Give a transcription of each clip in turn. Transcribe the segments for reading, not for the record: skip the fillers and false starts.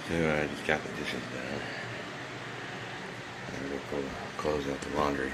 So I just got the dishes done. I'm gonna go close out the laundry.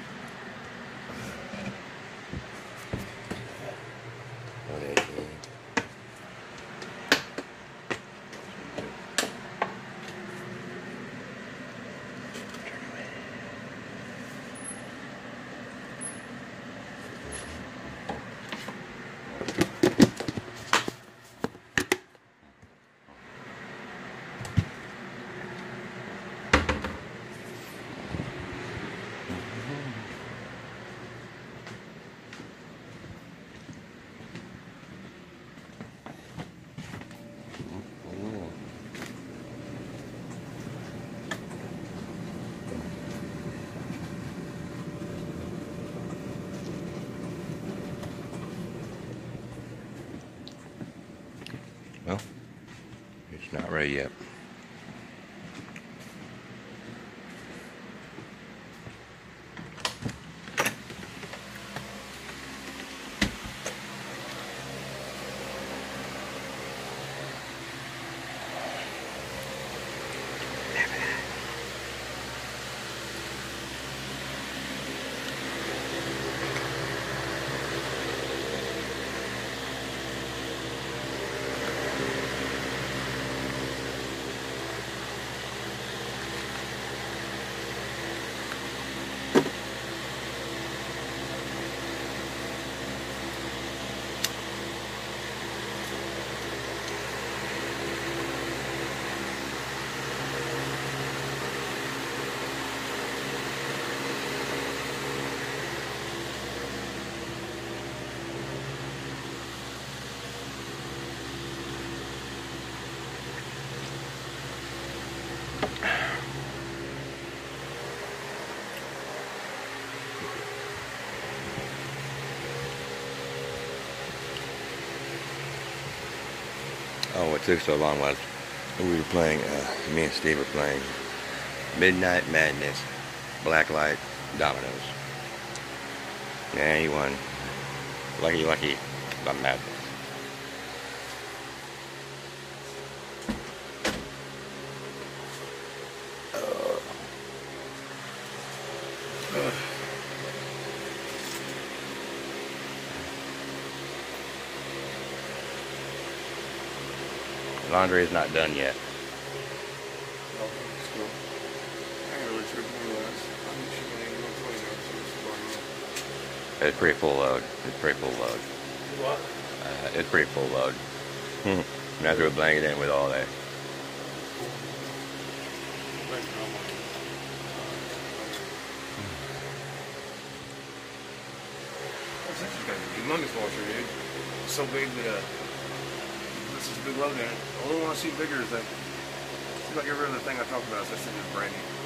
Well, it's not ready yet. Oh, what took so long was we were playing, me and Steve were playing Midnight Madness Blacklight Dominoes. Yeah, he won. Lucky, lucky, the madness. Laundry is not done yet. It's pretty full load. It's pretty full load. What? It's pretty full load. And after we blanket in with all that. This is got a humongous washer, dude. It's so big that this is a big load in it. The only one I see bigger is that. Seems like every other thing I talk about is that thing is brand new.